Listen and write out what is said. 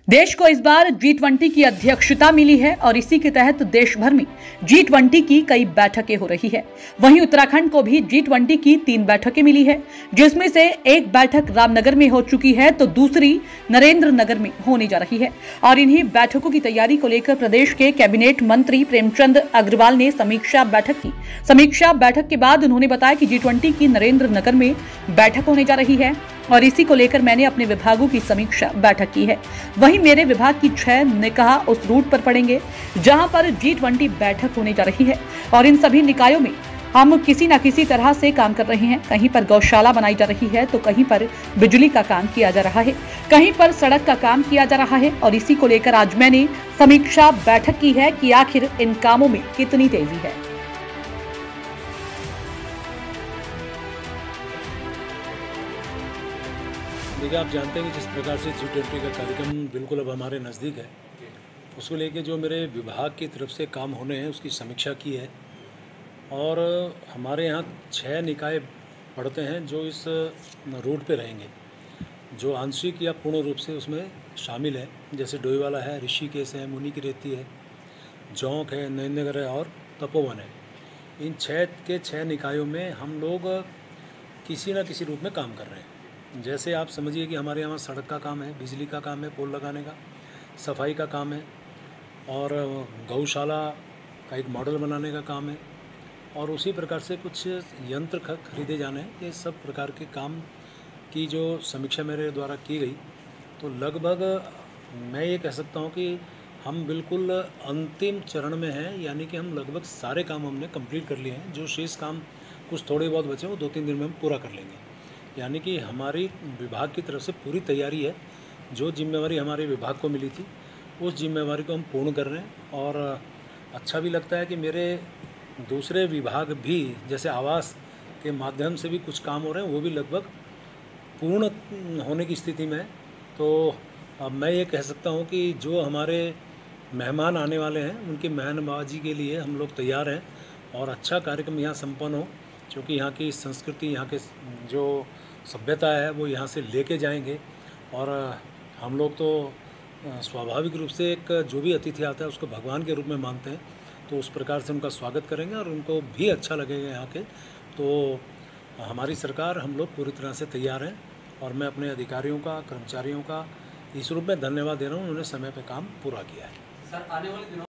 देश को इस बार G20 की अध्यक्षता मिली है और इसी के तहत देश भर में G20 की कई बैठकें हो रही है। वहीं उत्तराखंड को भी G20 की 3 बैठकें मिली है, जिसमें से एक बैठक रामनगर में हो चुकी है तो दूसरी नरेंद्र नगर में होने जा रही है। और इन्हीं बैठकों की तैयारी को लेकर प्रदेश के कैबिनेट मंत्री प्रेमचंद अग्रवाल ने समीक्षा बैठक की। समीक्षा बैठक के बाद उन्होंने बताया कि G20 की नरेंद्र नगर में बैठक होने जा रही है और इसी को लेकर मैंने अपने विभागों की समीक्षा बैठक की है। वहीं मेरे विभाग की 6 निकाय उस रूट पर पड़ेंगे जहां पर G20 बैठक होने जा रही है और इन सभी निकायों में हम किसी न किसी तरह से काम कर रहे हैं। कहीं पर गौशाला बनाई जा रही है तो कहीं पर बिजली का काम किया जा रहा है, कहीं पर सड़क का काम किया जा रहा है और इसी को लेकर आज मैंने समीक्षा बैठक की है कि आखिर इन कामों में कितनी तेजी है। देखिए, आप जानते हैं कि जिस प्रकार से G20 का कार्यक्रम बिल्कुल अब हमारे नज़दीक है, उसको लेके जो मेरे विभाग की तरफ से काम होने हैं उसकी समीक्षा की है। और हमारे यहाँ 6 निकाय पड़ते हैं जो इस रूट पे रहेंगे, जो आंशिक या पूर्ण रूप से उसमें शामिल है। जैसे डोईवाला है, ऋषिकेश है, मुनि की रेती है, जौंक है, नरेंद्र है और तपोवन है। इन 6 के 6 निकायों में हम लोग किसी न किसी रूप में काम कर रहे हैं। जैसे आप समझिए कि हमारे यहाँ सड़क का काम है, बिजली का काम है, पोल लगाने का, सफाई का काम है और गौशाला का एक मॉडल बनाने का काम है और उसी प्रकार से कुछ यंत्र खरीदे जाने हैं। ये सब प्रकार के काम की जो समीक्षा मेरे द्वारा की गई, तो लगभग मैं ये कह सकता हूँ कि हम बिल्कुल अंतिम चरण में हैं, यानी कि हम लगभग सारे काम हमने कंप्लीट कर लिए हैं। जो शेष काम कुछ थोड़े बहुत बचे वो 2-3 दिन में हम पूरा कर लेंगे। यानी कि हमारी विभाग की तरफ से पूरी तैयारी है। जो जिम्मेवारी हमारे विभाग को मिली थी उस जिम्मेवारी को हम पूर्ण कर रहे हैं। और अच्छा भी लगता है कि मेरे दूसरे विभाग भी, जैसे आवास के माध्यम से भी कुछ काम हो रहे हैं, वो भी लगभग पूर्ण होने की स्थिति में है। तो अब मैं ये कह सकता हूँ कि जो हमारे मेहमान आने वाले हैं उनकी मेहमानबाजी के लिए हम लोग तैयार हैं और अच्छा कार्यक्रम यहाँ संपन्न हो, क्योंकि यहाँ की संस्कृति, यहाँ के जो सभ्यता है वो यहाँ से लेके जाएंगे। और हम लोग तो स्वाभाविक रूप से एक जो भी अतिथि आता है उसको भगवान के रूप में मानते हैं, तो उस प्रकार से उनका स्वागत करेंगे और उनको भी अच्छा लगेगा यहाँ के। तो हमारी सरकार, हम लोग पूरी तरह से तैयार हैं और मैं अपने अधिकारियों का, कर्मचारियों का इस रूप में धन्यवाद दे रहा हूँ, उन्होंने समय पर काम पूरा किया है। सर, आने वाले दिनों